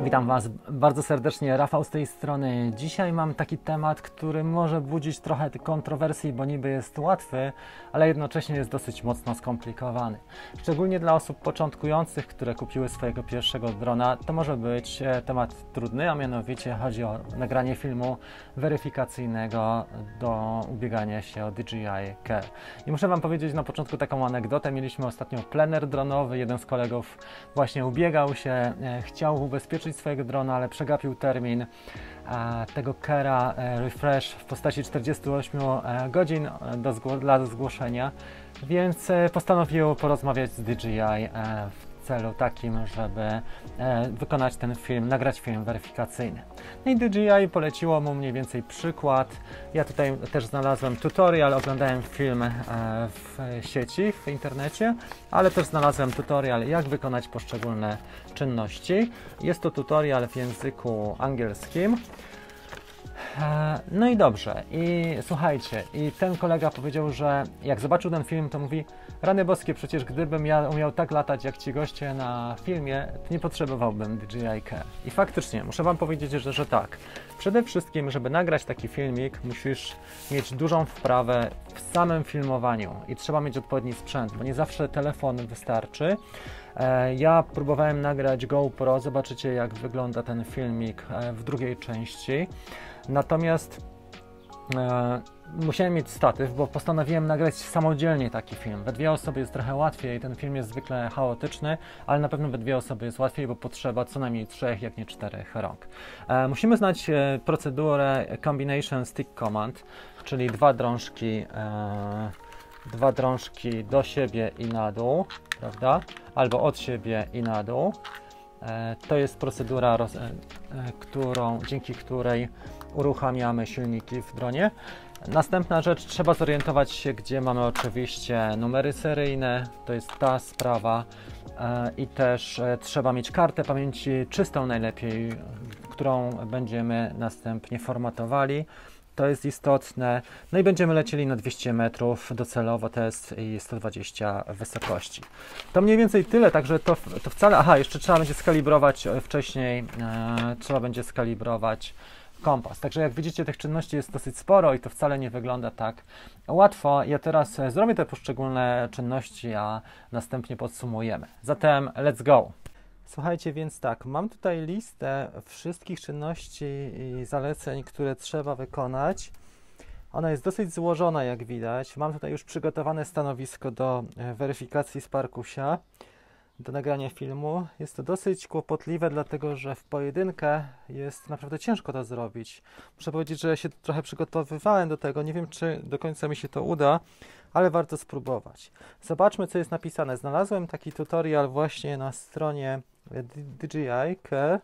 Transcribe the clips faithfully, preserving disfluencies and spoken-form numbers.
Witam Was bardzo serdecznie, Rafał z tej strony. Dzisiaj mam taki temat, który może budzić trochę kontrowersji, bo niby jest łatwy, ale jednocześnie jest dosyć mocno skomplikowany. Szczególnie dla osób początkujących, które kupiły swojego pierwszego drona, to może być temat trudny, a mianowicie chodzi o nagranie filmu weryfikacyjnego do ubiegania się o D J I Care. I muszę Wam powiedzieć na początku taką anegdotę. Mieliśmy ostatnio plener dronowy, jeden z kolegów właśnie ubiegał się, chciał ubezpieczyć swojego drona, ale przegapił termin e, tego Care'a e, refresh w postaci czterdziestu ośmiu e, godzin do zgło dla zgłoszenia, więc e, postanowił porozmawiać z D J I e, w celu takim, żeby e, wykonać ten film, nagrać film weryfikacyjny. No i D J I poleciło mu mniej więcej przykład. Ja tutaj też znalazłem tutorial, oglądałem film e, w sieci, w internecie, ale też znalazłem tutorial, jak wykonać poszczególne czynności. Jest to tutorial w języku angielskim. No i dobrze, i słuchajcie, i ten kolega powiedział, że jak zobaczył ten film, to mówi: rany boskie, przecież gdybym ja umiał tak latać jak ci goście na filmie, to nie potrzebowałbym D J I Care. I faktycznie, muszę Wam powiedzieć, że, że tak. Przede wszystkim, żeby nagrać taki filmik, musisz mieć dużą wprawę w samym filmowaniu i trzeba mieć odpowiedni sprzęt, bo nie zawsze telefon wystarczy. Ja próbowałem nagrać GoPro, zobaczycie, jak wygląda ten filmik w drugiej części. Natomiast e, musiałem mieć statyw, bo postanowiłem nagrać samodzielnie taki film. We dwie osoby jest trochę łatwiej, ten film jest zwykle chaotyczny, ale na pewno we dwie osoby jest łatwiej, bo potrzeba co najmniej trzech, jak nie czterech rąk. E, musimy znać e, procedurę Combination Stick Command, czyli dwa drążki, e, dwa drążki do siebie i na dół, prawda? Albo od siebie i na dół. E, to jest procedura, roz, e, e, którą, dzięki której uruchamiamy silniki w dronie. Następna rzecz, trzeba zorientować się, gdzie mamy oczywiście numery seryjne, to jest ta sprawa, e, i też e, trzeba mieć kartę pamięci czystą najlepiej, którą będziemy następnie formatowali. To jest istotne. No i będziemy lecieli na dwieście metrów docelowo, to jest i sto dwadzieścia wysokości. To mniej więcej tyle, także to, to wcale... Aha, jeszcze trzeba będzie skalibrować wcześniej, e, trzeba będzie skalibrować kompas. Także jak widzicie, tych czynności jest dosyć sporo i to wcale nie wygląda tak łatwo. Ja teraz zrobię te poszczególne czynności, a następnie podsumujemy. Zatem let's go! Słuchajcie, więc tak, mam tutaj listę wszystkich czynności i zaleceń, które trzeba wykonać. Ona jest dosyć złożona, jak widać. Mam tutaj już przygotowane stanowisko do weryfikacji Sparkusia, do nagrania filmu. Jest to dosyć kłopotliwe, dlatego że w pojedynkę jest naprawdę ciężko to zrobić. Muszę powiedzieć, że się trochę przygotowywałem do tego. Nie wiem, czy do końca mi się to uda, ale warto spróbować. Zobaczmy, co jest napisane. Znalazłem taki tutorial właśnie na stronie D J I Care.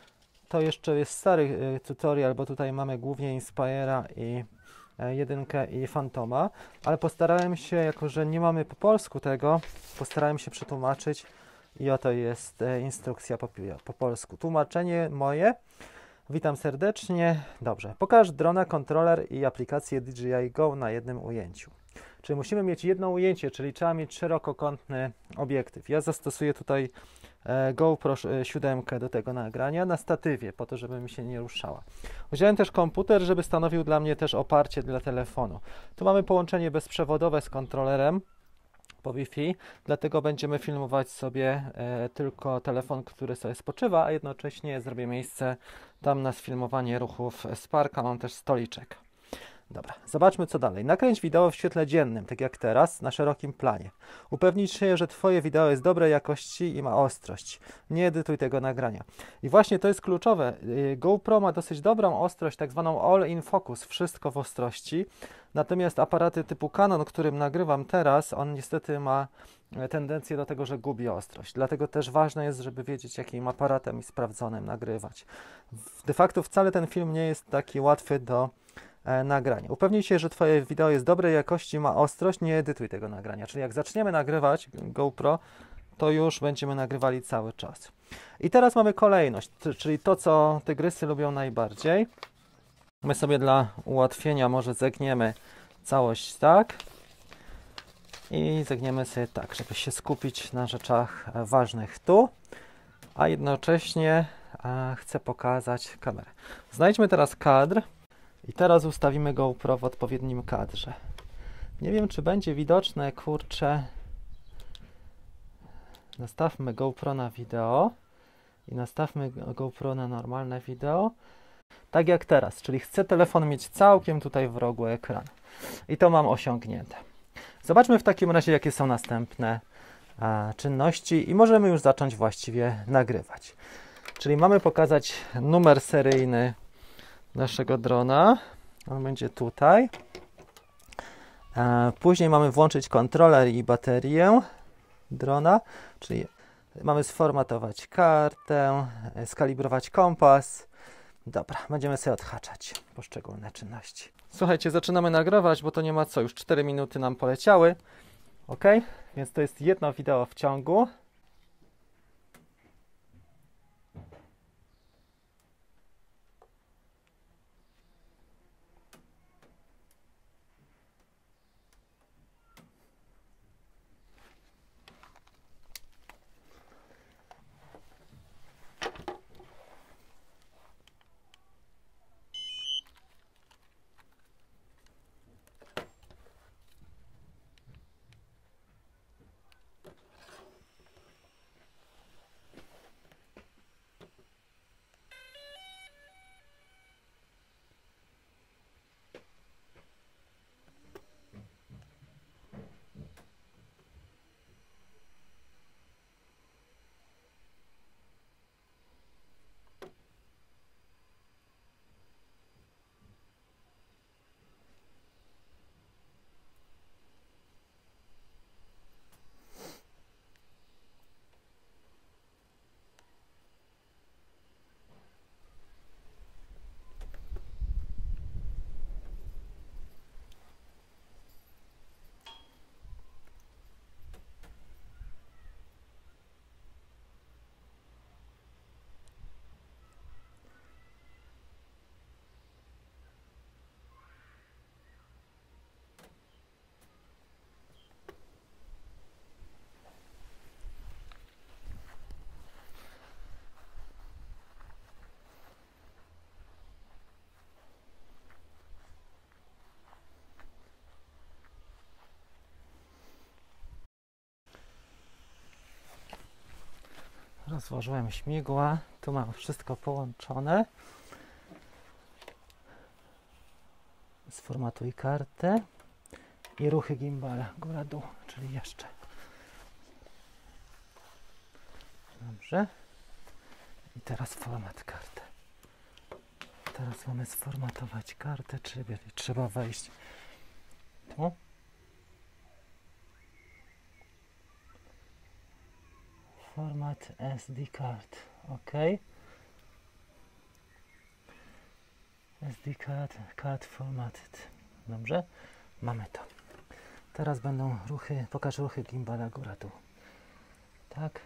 To jeszcze jest stary tutorial, bo tutaj mamy głównie Inspire'a i jedynkę i Fantoma, ale postarałem się, jako że nie mamy po polsku tego, postarałem się przetłumaczyć i oto jest instrukcja po, po polsku. Tłumaczenie moje. Witam serdecznie. Dobrze. Pokaż drona, kontroler i aplikację D J I Go na jednym ujęciu. Czyli musimy mieć jedno ujęcie, czyli trzeba mieć szerokokątny obiektyw. Ja zastosuję tutaj e, GoPro siedem do tego nagrania na statywie, po to, żeby mi się nie ruszała. Wziąłem też komputer, żeby stanowił dla mnie też oparcie dla telefonu. Tu mamy połączenie bezprzewodowe z kontrolerem po Wi-Fi, dlatego będziemy filmować sobie e, tylko telefon, który sobie spoczywa, a jednocześnie zrobię miejsce tam na sfilmowanie ruchów Sparka. Mam też stoliczek. Dobra, zobaczmy, co dalej. Nakręć wideo w świetle dziennym, tak jak teraz, na szerokim planie. Upewnij się, że Twoje wideo jest dobrej jakości i ma ostrość. Nie edytuj tego nagrania. I właśnie to jest kluczowe. GoPro ma dosyć dobrą ostrość, tak zwaną all in focus, wszystko w ostrości. Natomiast aparaty typu Canon, którym nagrywam teraz, on niestety ma tendencję do tego, że gubi ostrość. Dlatego też ważne jest, żeby wiedzieć, jakim aparatem i sprawdzonym nagrywać. De facto wcale ten film nie jest taki łatwy do nagrania. Upewnij się, że Twoje wideo jest dobrej jakości, ma ostrość, nie edytuj tego nagrania. Czyli jak zaczniemy nagrywać GoPro, to już będziemy nagrywali cały czas. I teraz mamy kolejność, czyli to, co tygrysy lubią najbardziej. My sobie dla ułatwienia może zegniemy całość tak i zegniemy sobie tak, żeby się skupić na rzeczach ważnych tu, a jednocześnie a chcę pokazać kamerę. Znajdźmy teraz kadr i teraz ustawimy GoPro w odpowiednim kadrze. Nie wiem, czy będzie widoczne, kurczę. Nastawmy GoPro na wideo i nastawmy GoPro na normalne wideo. Tak jak teraz, czyli chcę telefon mieć całkiem tutaj w rogu ekranu. I to mam osiągnięte. Zobaczmy w takim razie, jakie są następne a, czynności i możemy już zacząć właściwie nagrywać. Czyli mamy pokazać numer seryjny naszego drona. On będzie tutaj. A, później mamy włączyć kontroler i baterię drona, czyli mamy sformatować kartę, skalibrować kompas. Dobra, będziemy sobie odhaczać poszczególne czynności. Słuchajcie, zaczynamy nagrywać, bo to nie ma co, już cztery minuty nam poleciały. Ok, więc to jest jedno wideo w ciągu. Rozłożyłem śmigła, tu mam wszystko połączone. Sformatuj kartę i ruchy gimbala, góra dół, czyli jeszcze. Dobrze. I teraz format karty. Teraz mamy sformatować kartę, czyli trzeba wejść tu. Format S D card, ok. S D card, card formatted. Dobrze, mamy to. Teraz będą ruchy, pokaż ruchy gimbala góra dół. Tak.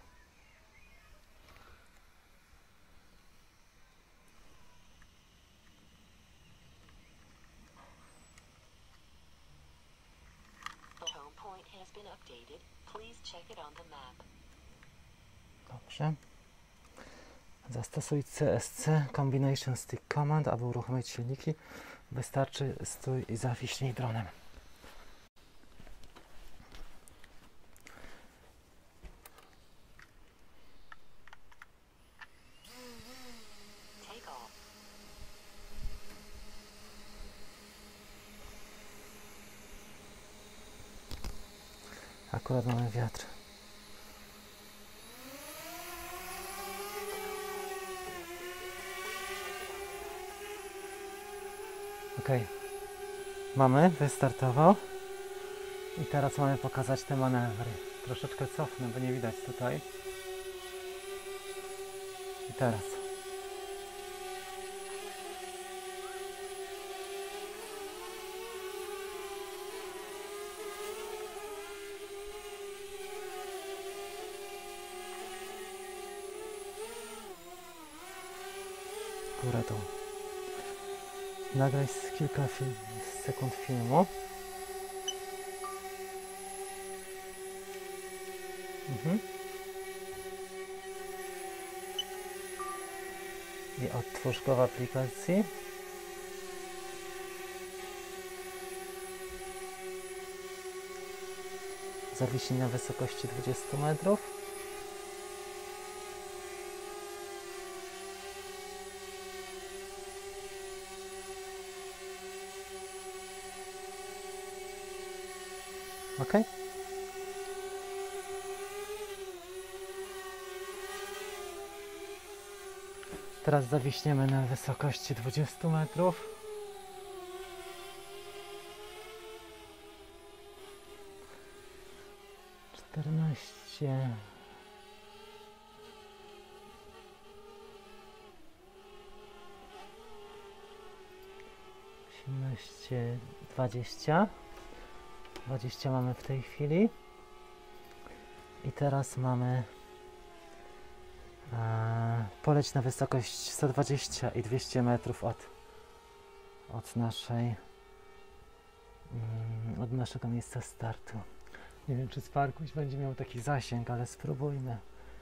Dobrze. Zastosuj C S C Combination Stick Command, aby uruchomić silniki. Wystarczy stój i zawiśnij dronem. Akurat mamy wiatr. Ok, mamy, wystartował i teraz mamy pokazać te manewry. Troszeczkę cofnę, bo nie widać tutaj. I teraz. Góra dół. Nagraj kilka film, sekund filmu. Mhm. i otwórz go w aplikacji. Zawisi na wysokości dwudziestu metrów. Ok. Teraz zawiśniemy na wysokości dwudziestu metrów. czternaście. osiemnaście, dwadzieścia. dwadzieścia mamy w tej chwili. I teraz mamy e, poleć na wysokość sto dwadzieścia i dwieście metrów od, od naszej mm, od naszego miejsca startu. Nie wiem, czy Sparkuś będzie miał taki zasięg, ale spróbujmy.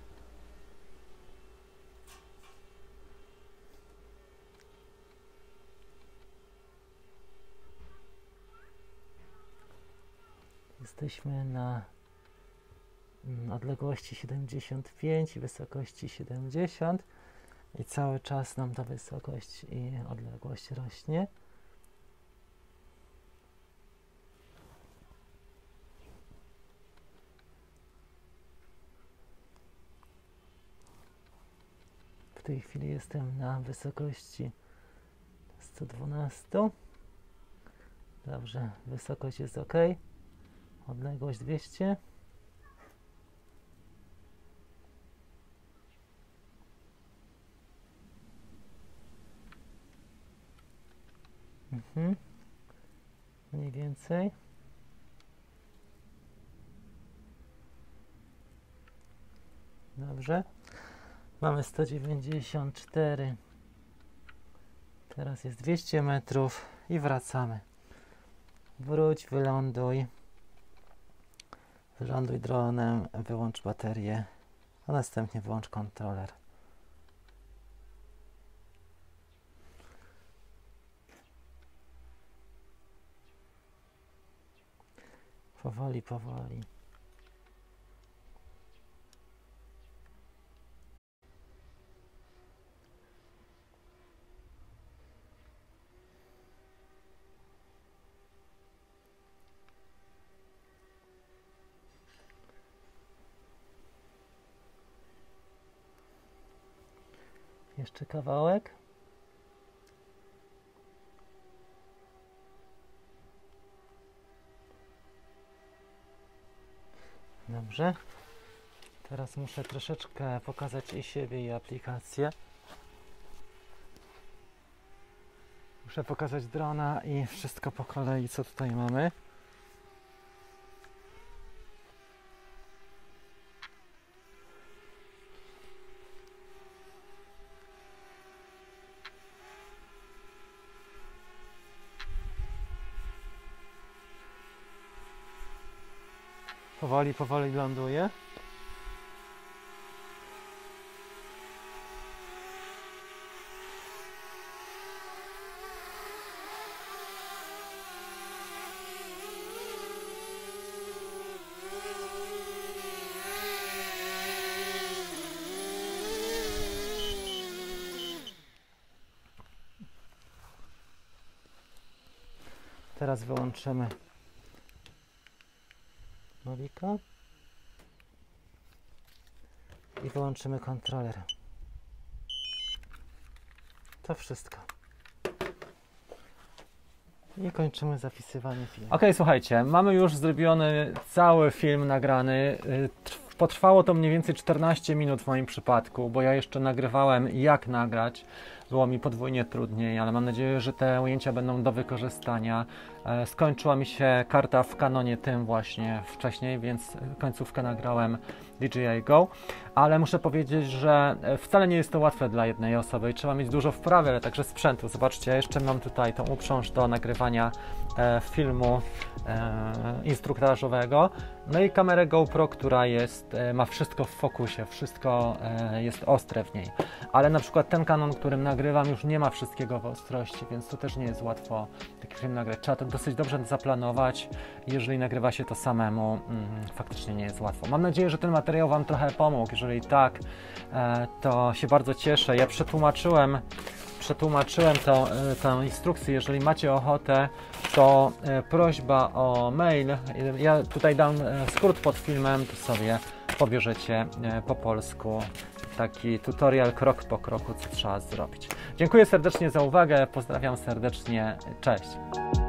Jesteśmy na odległości siedemdziesiąt pięć i wysokości siedemdziesiąt i cały czas nam ta wysokość i odległość rośnie. W tej chwili jestem na wysokości sto dwanaście. Dobrze, wysokość jest ok. Odległość dwieście. Mhm. Mniej więcej. Dobrze. Mamy sto dziewięćdziesiąt cztery. Teraz jest dwieście metrów i wracamy. Wróć, wyląduj. Wyląduj dronem, wyłącz baterię, a następnie wyłącz kontroler. Powoli, powoli. Jeszcze kawałek. Dobrze. Teraz muszę troszeczkę pokazać i siebie, i aplikację. Muszę pokazać drona i wszystko po kolei, co tutaj mamy. Powoli, powoli ląduje. Teraz wyłączymy Mavika i wyłączymy kontroler. To wszystko. I kończymy zapisywanie filmu. Ok, słuchajcie, mamy już zrobiony cały film nagrany. Potrwało to mniej więcej czternaście minut w moim przypadku, bo ja jeszcze nagrywałem, jak nagrać. było mi podwójnie trudniej, ale mam nadzieję, że te ujęcia będą do wykorzystania. Skończyła mi się karta w Canonie tym właśnie wcześniej, więc końcówkę nagrałem D J I Go, ale muszę powiedzieć, że wcale nie jest to łatwe dla jednej osoby i trzeba mieć dużo wprawy, ale także sprzętu. Zobaczcie, jeszcze mam tutaj tą uprząż do nagrywania e, filmu e, instruktażowego, no i kamerę GoPro, która jest, e, ma wszystko w fokusie, wszystko e, jest ostre w niej, ale na przykład ten Canon, którym nagrywam, już nie ma wszystkiego w ostrości, więc to też nie jest łatwo taki film nagrać. Trzeba to dosyć dobrze zaplanować, jeżeli nagrywa się to samemu, mm, faktycznie nie jest łatwo. Mam nadzieję, że ten materiał Wam trochę pomógł. Jeżeli tak, e, to się bardzo cieszę. Ja przetłumaczyłem, przetłumaczyłem tą, e, tę instrukcję. Jeżeli macie ochotę, to e, prośba o mail. Ja tutaj dam e, skrót pod filmem, to sobie pobierzecie e, po polsku taki tutorial krok po kroku, co trzeba zrobić. Dziękuję serdecznie za uwagę, pozdrawiam serdecznie, cześć!